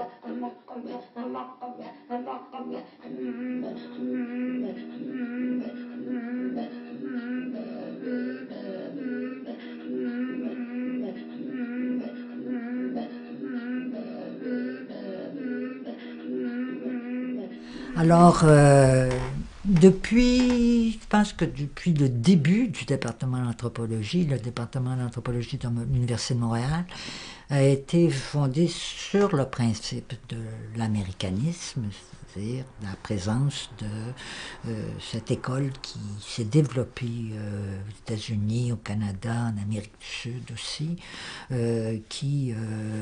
Alors, je pense que depuis le début du département d'anthropologie, le département d'anthropologie de l'Université de Montréal a été fondé sur le principe de l'américanisme, c'est-à-dire la présence de cette école qui s'est développée aux États-Unis, au Canada, en Amérique du Sud aussi, qui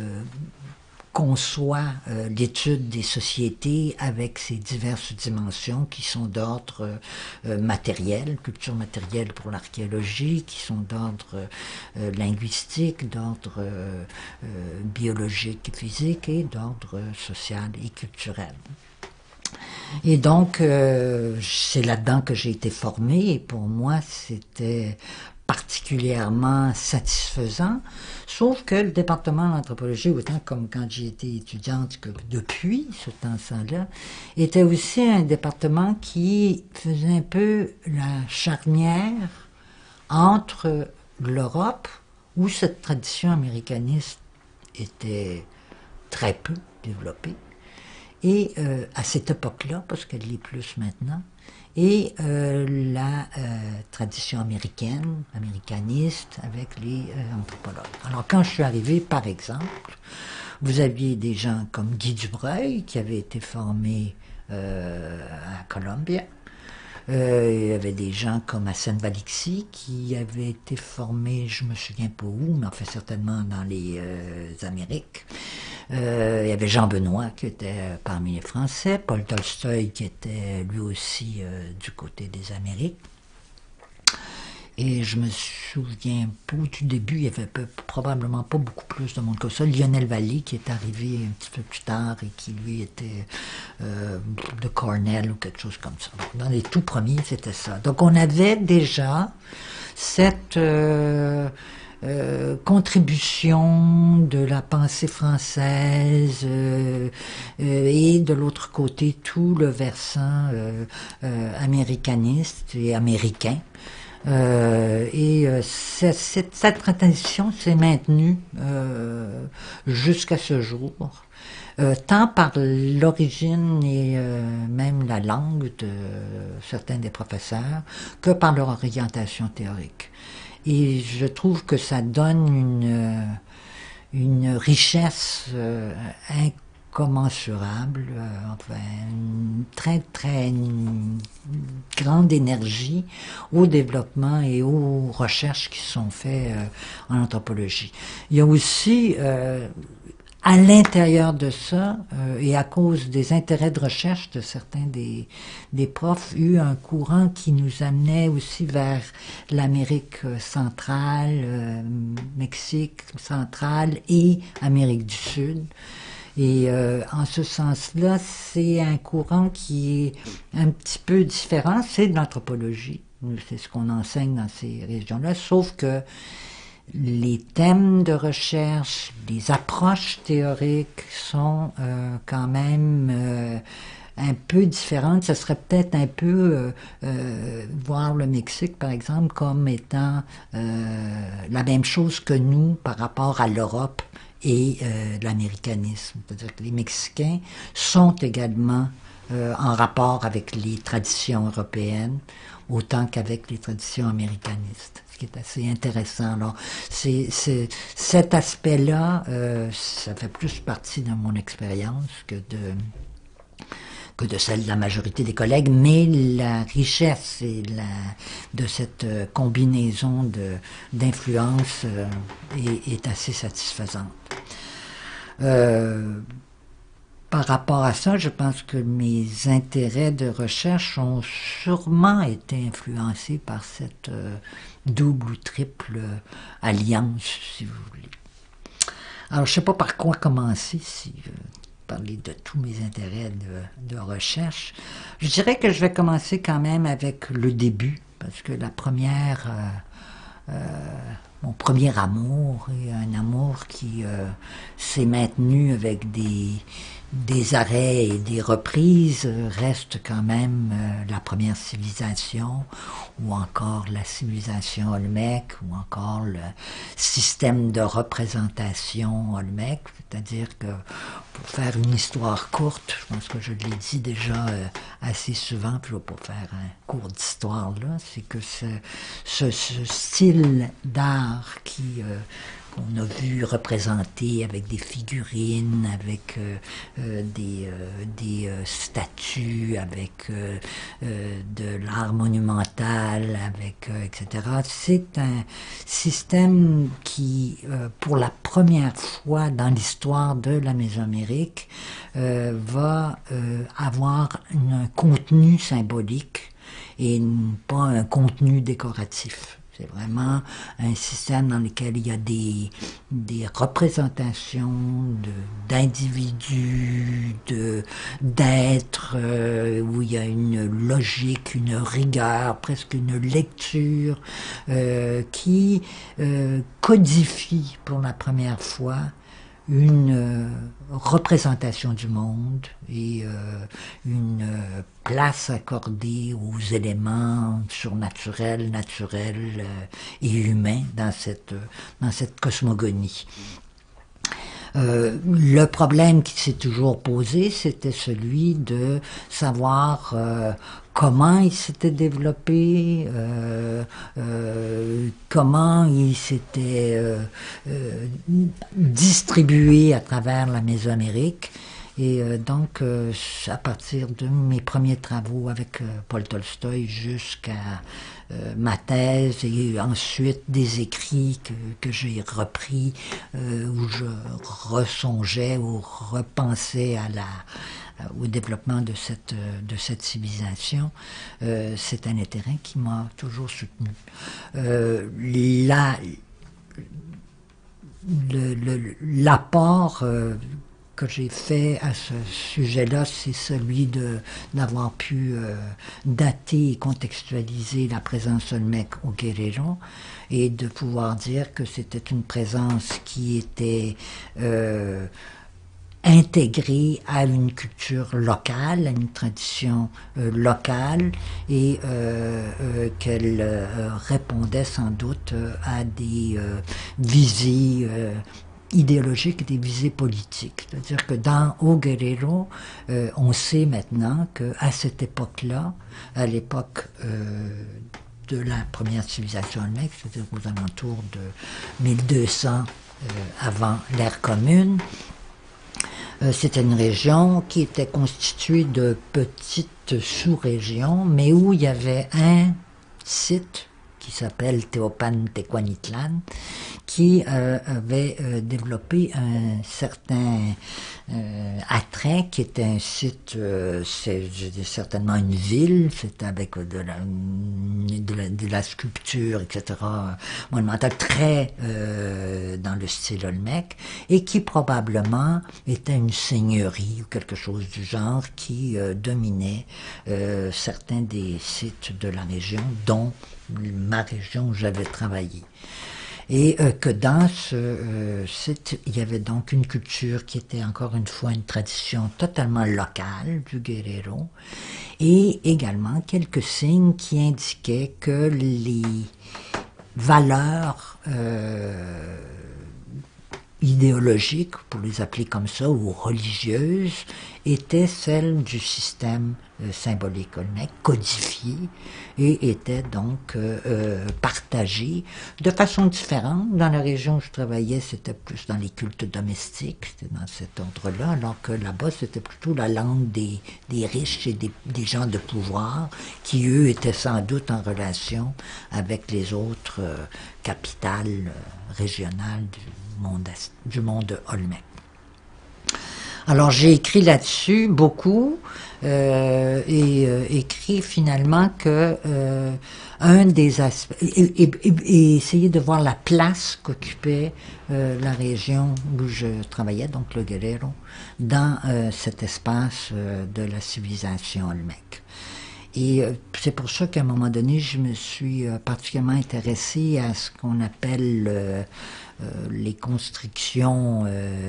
conçoit l'étude des sociétés avec ses diverses dimensions qui sont d'ordre matériel, culture matérielle pour l'archéologie, qui sont d'ordre linguistique, d'ordre biologique et physique et d'ordre social et culturel. Et donc, c'est là-dedans que j'ai été formée et pour moi, c'était particulièrement satisfaisant, sauf que le département d'anthropologie, autant comme quand j'y étais étudiante que depuis ce temps-là, était aussi un département qui faisait un peu la charnière entre l'Europe, où cette tradition américaniste était très peu développée, et à cette époque-là, parce qu'elle l'est plus maintenant, et la tradition américaine, américaniste, avec les anthropologues. Alors quand je suis arrivé, par exemple, vous aviez des gens comme Guy Dubreuil, qui avait été formé à Columbia. Il y avait des gens comme Hassan Valixi, qui avaient été formés, je me souviens pas où, mais enfin certainement dans les Amériques. Il y avait Jean Benoît qui était parmi les Français, Paul Tolstoï qui était lui aussi du côté des Amériques. Et je me souviens pas, au tout début, il y avait probablement pas beaucoup plus de monde que ça. Lionel Vallée qui est arrivé un petit peu plus tard et qui lui était de Cornell ou quelque chose comme ça. Dans les tout premiers, c'était ça. Donc on avait déjà cette contribution de la pensée française et de l'autre côté tout le versant américaniste et américain. Cette tradition s'est maintenue jusqu'à ce jour, tant par l'origine et même la langue de certains des professeurs que par leur orientation théorique. Et je trouve que ça donne une richesse incommensurable, enfin une très grande énergie au développement et aux recherches qui sont faites en anthropologie. Il y a aussi à l'intérieur de ça, et à cause des intérêts de recherche de certains des profs, eu un courant qui nous amenait aussi vers l'Amérique centrale, Mexique central et Amérique du Sud. Et en ce sens-là, c'est un courant qui est un petit peu différent, c'est de l'anthropologie. C'est ce qu'on enseigne dans ces régions-là, sauf que les thèmes de recherche, les approches théoriques sont quand même un peu différentes. Ça serait peut-être un peu voir le Mexique, par exemple, comme étant la même chose que nous par rapport à l'Europe et l'américanisme. C'est-à-dire que les Mexicains sont également en rapport avec les traditions européennes, autant qu'avec les traditions américanistes, ce qui est assez intéressant. Alors, cet aspect-là, ça fait plus partie de mon expérience que de celle de la majorité des collègues, mais la richesse de cette combinaison d'influences est assez satisfaisante. Par rapport à ça, je pense que mes intérêts de recherche ont sûrement été influencés par cette double ou triple alliance, si vous voulez. Alors, je ne sais pas par quoi commencer, si parler de tous mes intérêts de recherche. Je dirais que je vais commencer quand même avec le début, parce que la première mon premier amour, et un amour qui s'est maintenu avec des arrêts et des reprises, reste quand même la première civilisation, ou encore la civilisation Olmec, ou encore le système de représentation Olmec. C'est-à-dire que, pour faire une histoire courte, je pense que je l'ai dit déjà assez souvent, puis je ne vais pas faire un cours d'histoire là, c'est que ce style d'art qu'on a vu représenter avec des figurines, avec des statues, avec de l'art monumental, avec etc. C'est un système qui, pour la première fois dans l'histoire de la Mésoamérique, va avoir un contenu symbolique et pas un contenu décoratif. C'est vraiment un système dans lequel il y a des représentations d'individus, d'êtres, où il y a une logique, une rigueur, presque une lecture, qui codifie pour la première fois une représentation du monde et une place accordée aux éléments surnaturels, naturels et humains dans cette cosmogonie. Le problème qui s'est toujours posé, c'était celui de savoir comment il s'était développé, comment il s'était distribué à travers la Mésoamérique. Et donc, à partir de mes premiers travaux avec Paul Tolstoï jusqu'à ma thèse et ensuite des écrits que j'ai repris, où je ressongeais ou repensais au développement de cette civilisation, c'est un terrain qui m'a toujours soutenu. L'apport que j'ai fait à ce sujet-là, c'est celui d'avoir pu dater et contextualiser la présence Olmec au Guerrero et de pouvoir dire que c'était une présence qui était intégrée à une culture locale, à une tradition locale, et qu'elle répondait sans doute à des visées idéologiques et des visées politiques. C'est-à-dire que au Guerrero, on sait maintenant qu'à cette époque-là, à l'époque de la première civilisation olmèque, c'est-à-dire aux alentours de 1200 avant l'ère commune, c'était une région qui était constituée de petites sous-régions, mais où il y avait un site qui s'appelle Teopan-Tecuanitlan, qui avait développé un certain attrait, qui était un site, c'est certainement une ville, c'était avec de la sculpture, etc., monumentale, très dans le style olmec, et qui probablement était une seigneurie ou quelque chose du genre qui dominait certains des sites de la région, dont ma région où j'avais travaillé. Et que dans ce site, il y avait donc une culture qui était encore une fois une tradition totalement locale du Guerrero, et également quelques signes qui indiquaient que les valeurs idéologiques, pour les appeler comme ça, ou religieuses, étaient celles du système symbolique olmec, codifié, et étaient donc partagées de façon différente. Dans la région où je travaillais, c'était plus dans les cultes domestiques, c'était dans cet ordre-là, alors que là-bas, c'était plutôt la langue des riches et des gens de pouvoir, qui, eux, étaient sans doute en relation avec les autres capitales régionales du monde olmec. Alors j'ai écrit là-dessus beaucoup et écrit finalement que un des aspects et essayer de voir la place qu'occupait la région où je travaillais, donc le Guerrero, dans cet espace de la civilisation olmec. Et c'est pour ça qu'à un moment donné, je me suis particulièrement intéressée à ce qu'on appelle les constructions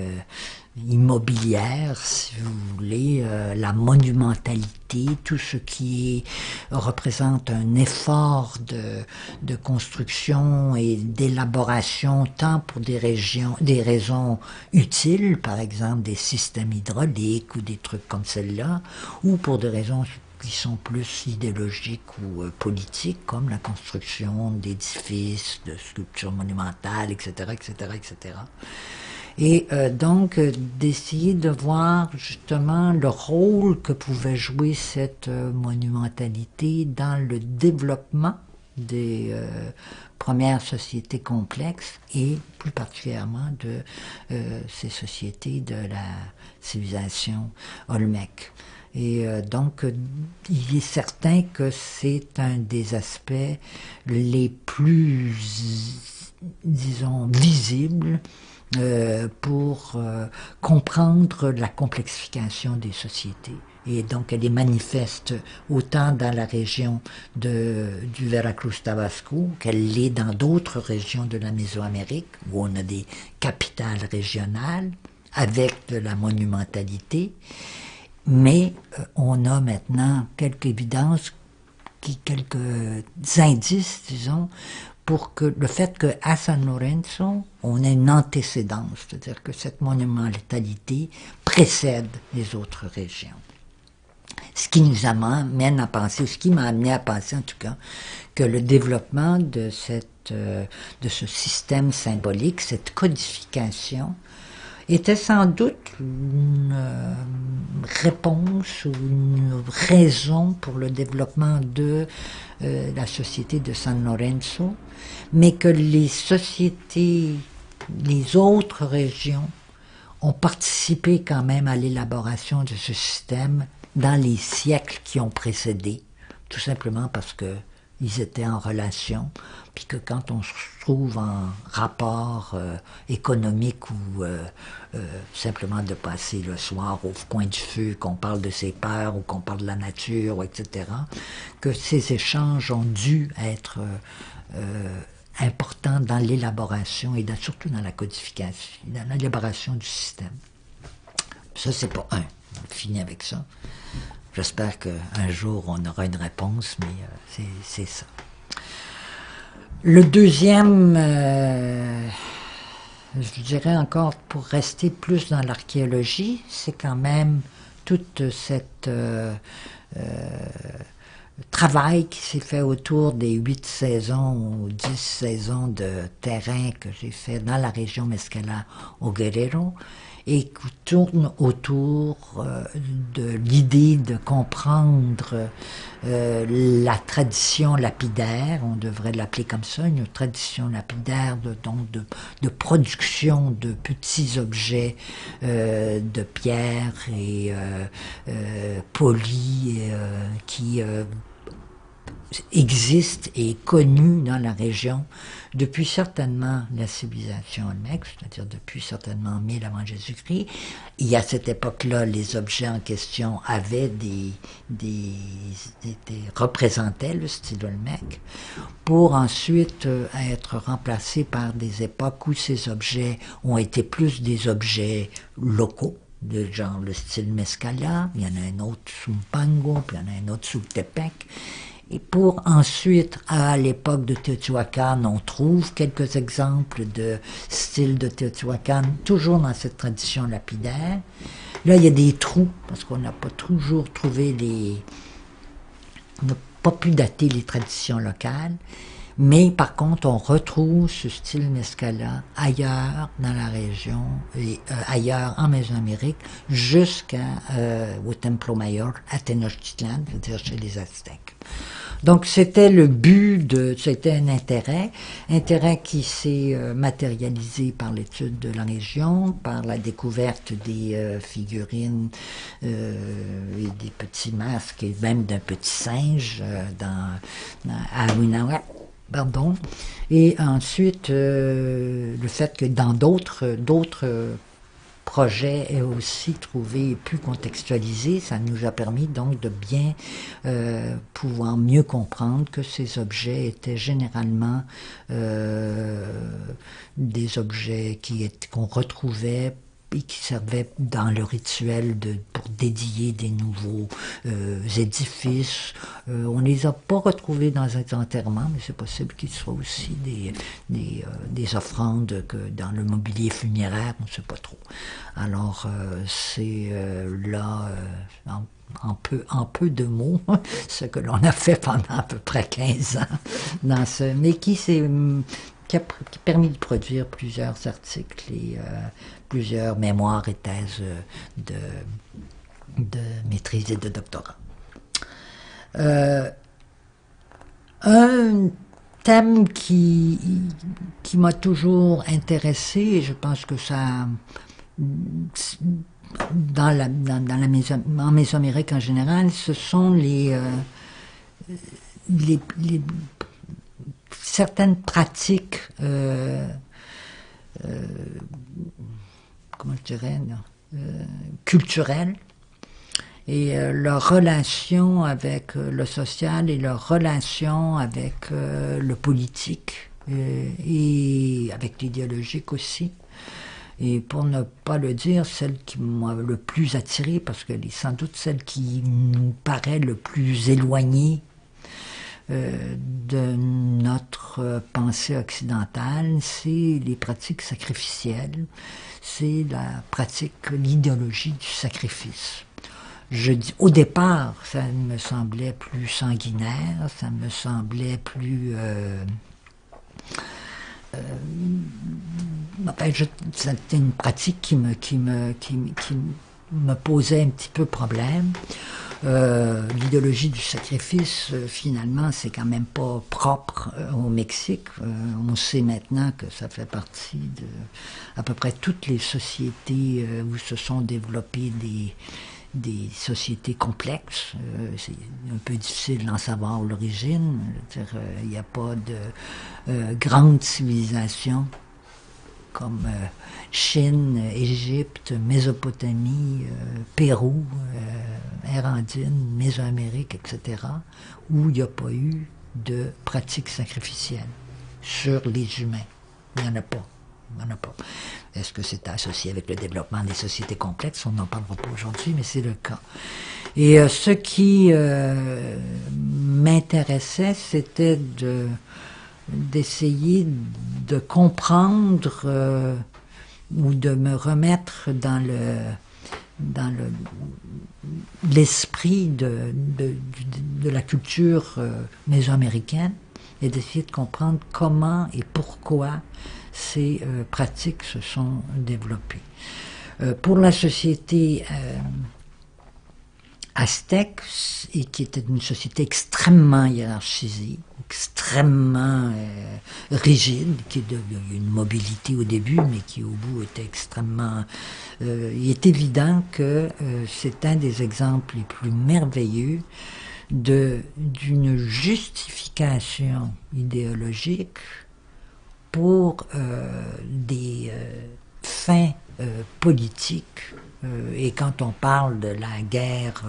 immobilières, si vous voulez, la monumentalité, tout ce qui représente un effort de construction et d'élaboration, tant pour des raisons utiles, par exemple des systèmes hydrauliques ou des trucs comme celle-là, ou pour des raisons qui sont plus idéologiques ou politiques, comme la construction d'édifices, de sculptures monumentales, etc., etc., etc. Et donc, d'essayer de voir justement le rôle que pouvait jouer cette monumentalité dans le développement des premières sociétés complexes et plus particulièrement de ces sociétés de la civilisation olmèque. Et donc, il est certain que c'est un des aspects les plus, disons, visibles pour comprendre la complexification des sociétés. Et donc, elle est manifeste autant dans la région du Veracruz-Tabasco qu'elle l'est dans d'autres régions de la Mésoamérique, où on a des capitales régionales avec de la monumentalité. Mais on a maintenant quelques évidences, quelques indices, disons, pour que le fait qu'à San Lorenzo, on ait une antécédence, c'est-à-dire que cette monumentalité précède les autres régions. Ce qui nous amène à penser, ce qui m'a amené à penser en tout cas, que le développement de ce système symbolique, cette codification, était sans doute une réponse ou une raison pour le développement de la société de San Lorenzo, mais que les sociétés, les autres régions, ont participé quand même à l'élaboration de ce système dans les siècles qui ont précédé, tout simplement parce que ils étaient en relation, puis que quand on se trouve en rapport économique ou simplement de passer le soir au coin du feu, qu'on parle de ses peurs ou qu'on parle de la nature, etc., que ces échanges ont dû être importants dans l'élaboration et surtout dans la codification, dans l'élaboration du système. Ça, c'est pas un. On finit avec ça. J'espère qu'un jour, on aura une réponse, mais c'est ça. Le deuxième, je dirais encore, pour rester plus dans l'archéologie, c'est quand même toute cette travail qui s'est fait autour des 8 saisons ou 10 saisons de terrain que j'ai fait dans la région Mescala au Guerrero, et qui tourne autour de l'idée de comprendre la tradition lapidaire, on devrait l'appeler comme ça, une tradition lapidaire de production de petits objets de pierre et polis qui existe et est connu dans la région depuis certainement la civilisation olmèque, c'est-à-dire depuis certainement 1000 avant Jésus-Christ. Et à cette époque-là, les objets en question avaient représentaient le style olmèque, pour ensuite être remplacés par des époques où ces objets ont été plus des objets locaux, de genre le style Mescala, il y en a un autre sous Mpango, puis il y en a un autre sous Tepec. Et pour ensuite, à l'époque de Teotihuacan, on trouve quelques exemples de style de Teotihuacan, toujours dans cette tradition lapidaire. Là, il y a des trous, parce qu'on n'a pas toujours trouvé on n'a pas pu dater les traditions locales. Mais par contre, on retrouve ce style Mescala ailleurs dans la région et ailleurs en Mésoamérique, jusqu'au Templo Mayor à Tenochtitlan, c'est-à-dire chez les Aztèques. Donc c'était le but c'était un intérêt qui s'est matérialisé par l'étude de la région, par la découverte des figurines et des petits masques et même d'un petit singe à Winawat. Pardon. Et ensuite, le fait que dans d'autres projet est aussi trouvé plus contextualisé. Ça nous a permis donc de bien pouvoir mieux comprendre que ces objets étaient généralement des objets qu'on retrouvait et qui servaient dans le rituel pour dédier des nouveaux édifices. On les a pas retrouvés dans un enterrement, mais c'est possible qu'ils soient aussi des offrandes que dans le mobilier funéraire, on ne sait pas trop. Alors, c'est là, en peu de mots, ce que l'on a fait pendant à peu près 15 ans, mais qui a permis de produire plusieurs articles et plusieurs mémoires et thèses de maîtrise et de doctorat. Un thème qui m'a toujours intéressé, et je pense que ça, en Mésoamérique en général, ce sont certaines pratiques, comment je dirais, culturelles, et leur relation avec le social et leur relation avec le politique et avec l'idéologique aussi. Et pour ne pas le dire, celle qui m'a le plus attiré, parce qu'elle est sans doute celle qui nous paraît le plus éloignée de notre pensée occidentale, c'est les pratiques sacrificielles, c'est l'idéologie du sacrifice. Je dis, au départ, ça me semblait plus sanguinaire, ça me semblait plus... c'était une pratique qui me posait un petit peu problème. L'idéologie du sacrifice, finalement, c'est quand même pas propre au Mexique. On sait maintenant que ça fait partie de à peu près toutes les sociétés où se sont développées des sociétés complexes. C'est un peu difficile d'en savoir l'origine. Il n'y a pas de grande civilisation comme Chine, Égypte, Mésopotamie, Pérou, ère andine, Mésoamérique, etc., où il n'y a pas eu de pratiques sacrificielles sur les humains. Il n'y en a pas. Il n'y en a pas. Est-ce que c'est associé avec le développement des sociétés complexes? On n'en parlera pas aujourd'hui, mais c'est le cas. Et ce qui m'intéressait, c'était d'essayer de comprendre ou de me remettre dans l'esprit de la culture mésoaméricaine et d'essayer de comprendre comment et pourquoi ces pratiques se sont développées. Pour la société aztèque, et qui était une société extrêmement hiérarchisée, extrêmement rigide, qui a eu une mobilité au début, mais qui au bout était extrêmement... il est évident que c'est un des exemples les plus merveilleux d'une justification idéologique pour des fins politiques. Et quand on parle de la guerre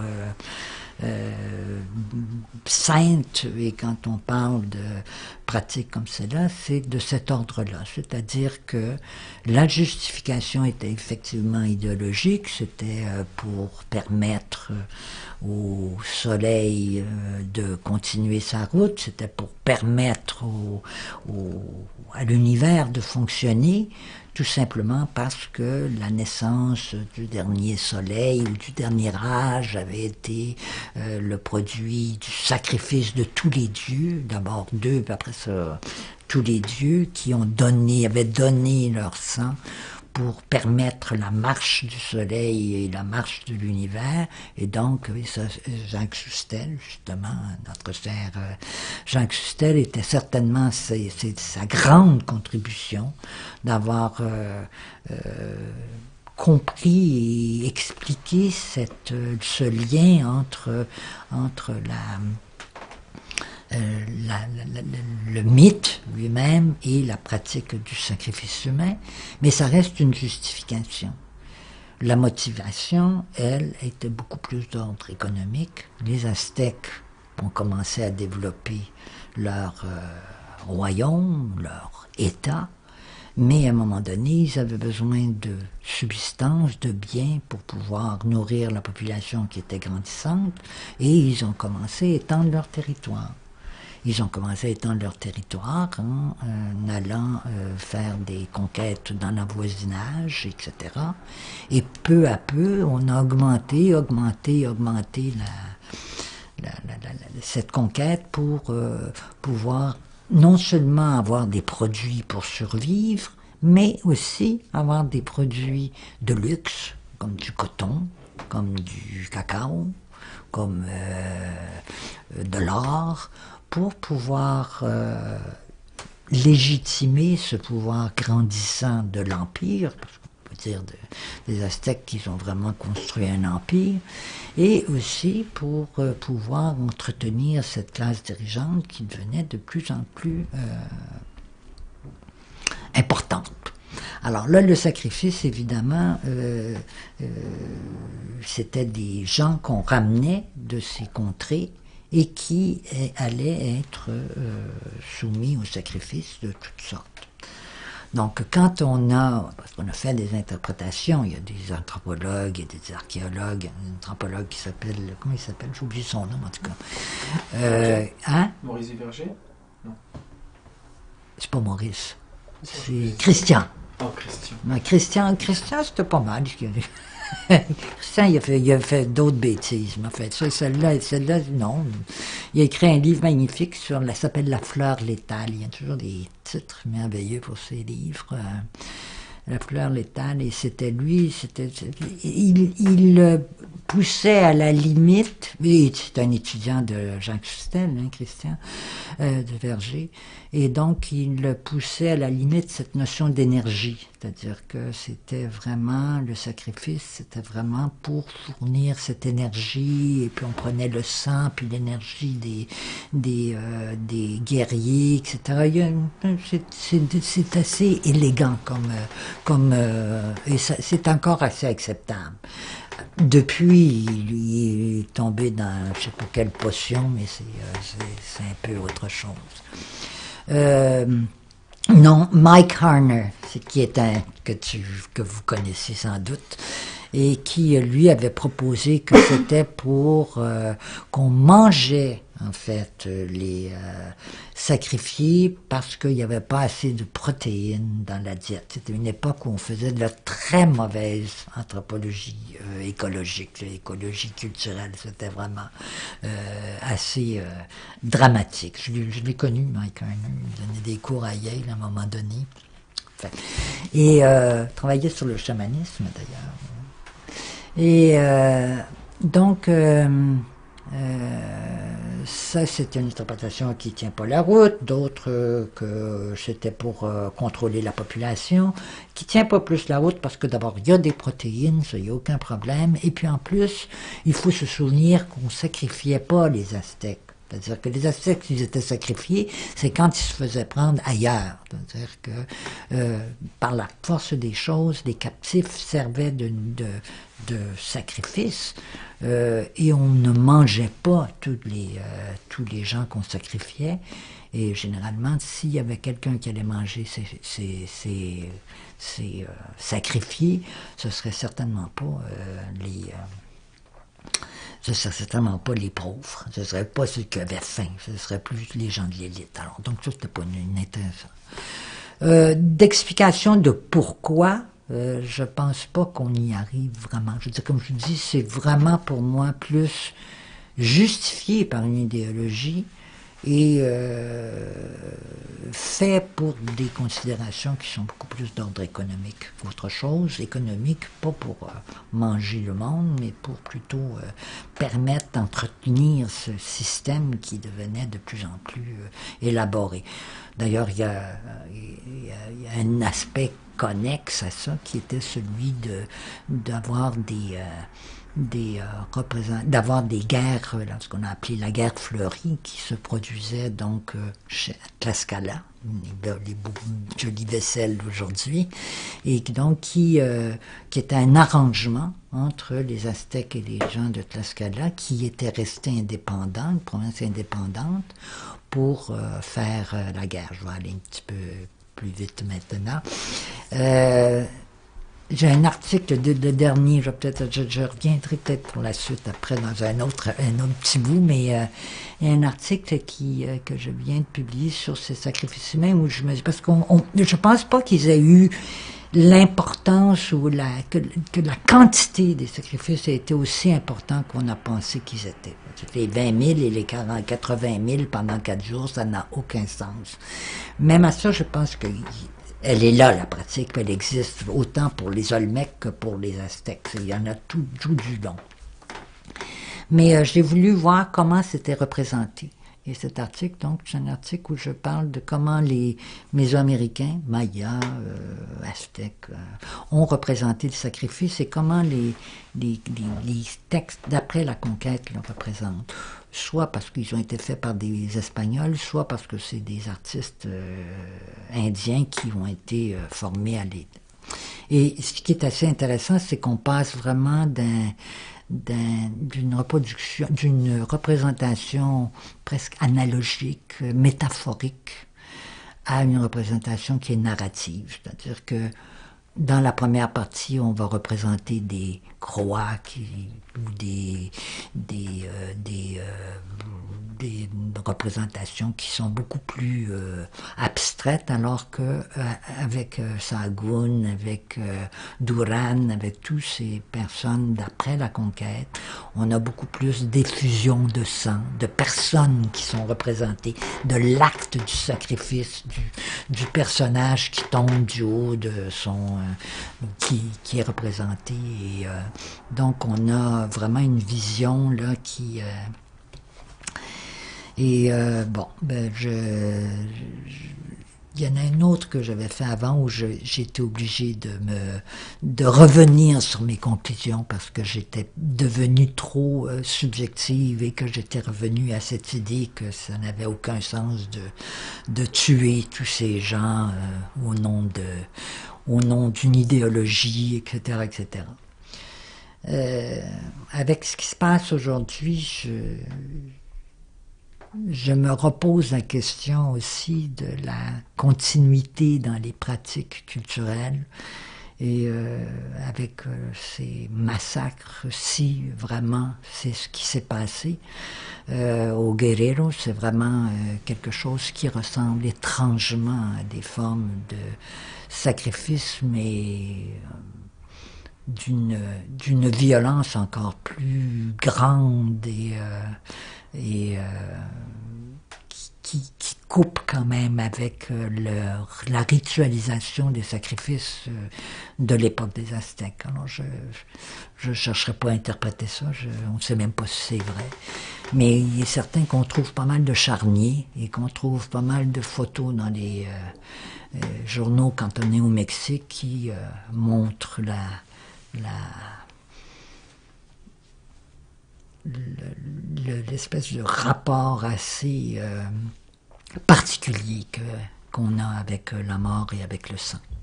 sainte, et quand on parle de pratiques comme cela, c'est de cet ordre-là. C'est-à-dire que la justification était effectivement idéologique, c'était pour permettre au soleil de continuer sa route, c'était pour permettre à l'univers de fonctionner, tout simplement parce que la naissance du dernier soleil ou du dernier âge avait été le produit du sacrifice de tous les dieux, d'abord deux, puis après ça, tous les dieux qui avaient donné leur sang pour permettre la marche du soleil et la marche de l'univers. Et donc, Jacques Sustel, justement, notre cher Jacques Sustel, était certainement sa grande contribution d'avoir compris et expliqué ce lien entre le mythe lui-même et la pratique du sacrifice humain, mais ça reste une justification. La motivation, elle, était beaucoup plus d'ordre économique. Les Aztèques ont commencé à développer leur royaume, leur État, mais à un moment donné, ils avaient besoin de subsistance, de biens pour pouvoir nourrir la population qui était grandissante, et ils ont commencé à étendre leur territoire. Ils ont commencé à étendre leur territoire en allant faire des conquêtes dans le voisinage, etc. Et peu à peu, on a augmenté cette conquête pour pouvoir non seulement avoir des produits pour survivre, mais aussi avoir des produits de luxe, comme du coton, comme du cacao, comme de l'or, pour pouvoir légitimer ce pouvoir grandissant de l'Empire, parce qu'on peut dire des Aztèques qui ont vraiment construit un empire, et aussi pour pouvoir entretenir cette classe dirigeante qui devenait de plus en plus importante. Alors là, le sacrifice, évidemment, c'était des gens qu'on ramenait de ces contrées et qui allaient être soumis au sacrifice de toutes sortes. Donc, quand parce qu'on a fait des interprétations, il y a des anthropologues, il y a des archéologues, un anthropologue qui s'appelle, comment il s'appelle? J'ai oublié son nom, en tout cas. Maurice Verger? Non. C'est pas Maurice. C'est Christian. Oh, Christian. Non, Christian, c'était pas mal. Christian, il a fait d'autres bêtises, mais en fait, celle-là, non. Il a écrit un livre magnifique ça s'appelle La fleur létale. Il y a toujours des titres merveilleux pour ces livres. La fleur létale, et c'était lui, il poussait à la limite, c'est un étudiant de Jean Cristel, Christian, de Verger, et donc il poussait à la limite cette notion d'énergie, c'est-à-dire que c'était vraiment, le sacrifice, c'était vraiment pour fournir cette énergie, et puis on prenait le sang, puis l'énergie des guerriers, etc. C'est assez élégant et c'est encore assez acceptable. Depuis, il est tombé dans je ne sais pas quelle potion, mais c'est un peu autre chose. Non, Mike Harner, que vous connaissez sans doute, et qui, lui, avait proposé que c'était pour qu'on mangeait, en fait, les sacrifiés parce qu'il n'y avait pas assez de protéines dans la diète. C'était une époque où on faisait de la très mauvaise anthropologie écologique, l'écologie culturelle. C'était vraiment assez dramatique. Je l'ai connu, Mike Harner. Il donnait des cours à Yale à un moment donné. Enfin, et travaillait sur le chamanisme, d'ailleurs. Et donc, ça, c'est une interprétation qui ne tient pas la route, d'autres que c'était pour contrôler la population, qui ne tient pas plus la route parce que d'abord, il y a des protéines, ça, il n'y a aucun problème, et puis en plus, il faut se souvenir qu'on ne sacrifiait pas les Aztèques. C'est-à-dire que les Aztèques, s'ils étaient sacrifiés, c'est quand ils se faisaient prendre ailleurs. C'est-à-dire que par la force des choses, les captifs servaient de sacrifice et on ne mangeait pas tous les gens qu'on sacrifiait. Et généralement, s'il y avait quelqu'un qui allait manger ces sacrifiés, ce serait certainement pas ce serait certainement pas les pauvres, ce serait pas ceux qui avaient faim, ce serait plus les gens de l'élite. Alors, donc ça, c'était pas une intéressant. D'explication de pourquoi, je pense pas qu'on y arrive vraiment. Je veux dire, comme je vous dis, c'est vraiment pour moi plus justifié par une idéologie et fait pour des considérations qui sont beaucoup plus d'ordre économique qu'autre chose. Économique, pas pour manger le monde, mais pour plutôt permettre d'entretenir ce système qui devenait de plus en plus élaboré. D'ailleurs, il y a un aspect connexe à ça qui était celui d'avoir d'avoir des guerres, ce qu'on a appelé la guerre fleurie, qui se produisait donc chez Tlaxcala, les jolies vaisselles d'aujourd'hui, et donc qui était un arrangement entre les Aztèques et les gens de Tlaxcala qui étaient restés indépendants, une province indépendante, pour faire la guerre. Je vais aller un petit peu plus vite maintenant. J'ai un article de dernier, je reviendrai peut-être pour la suite après dans un autre petit bout, mais il y a un article que je viens de publier sur ces sacrifices humains où je me dis, parce je pense pas qu'ils aient eu l'importance ou que la quantité des sacrifices a été aussi importante qu'on a pensé qu'ils étaient. Les 20 000 et les 80 000 pendant 4 jours, ça n'a aucun sens. Même à ça, je pense que elle est là, la pratique, elle existe autant pour les Olmecs que pour les Aztèques. Il y en a tout du long. Mais j'ai voulu voir comment c'était représenté. Et cet article, donc, c'est un article où je parle de comment les Mésoaméricains, Mayas, Aztèques, ont représenté le sacrifice et comment les textes d'après la conquête le représentent. Soit parce qu'ils ont été faits par des Espagnols, soit parce que c'est des artistes indiens qui ont été formés à l'aide. Et ce qui est assez intéressant, c'est qu'on passe vraiment d'une représentation presque analogique, métaphorique, à une représentation qui est narrative. C'est-à-dire que dans la première partie, on va représenter des croix ou des représentations qui sont beaucoup plus abstraites, alors que avec Sahagún, avec Duran, avec tous ces personnes d'après la conquête, on a beaucoup plus d'effusion de sang, de personnes qui sont représentées, de l'acte du sacrifice, du personnage qui tombe du haut de son qui est représenté. Et donc on a vraiment une vision là qui bon, ben il y en a un autre que j'avais fait avant où j'étais obligé de revenir sur mes conclusions parce que j'étais devenue trop subjective et que j'étais revenu à cette idée que ça n'avait aucun sens de tuer tous ces gens au nom d'une idéologie, etc., etc. Avec ce qui se passe aujourd'hui, je me repose la question aussi de la continuité dans les pratiques culturelles et avec ces massacres, si vraiment c'est ce qui s'est passé au Guerrero, c'est vraiment quelque chose qui ressemble étrangement à des formes de sacrifice, mais d'une violence encore plus grande et qui coupe quand même avec la ritualisation des sacrifices de l'époque des Aztèques. Alors je chercherai pas à interpréter ça, on ne sait même pas si c'est vrai. Mais il est certain qu'on trouve pas mal de charniers et qu'on trouve pas mal de photos dans les journaux quand on est au Mexique qui montrent l'espèce de rapport assez particulier qu'on a avec la mort et avec le sang.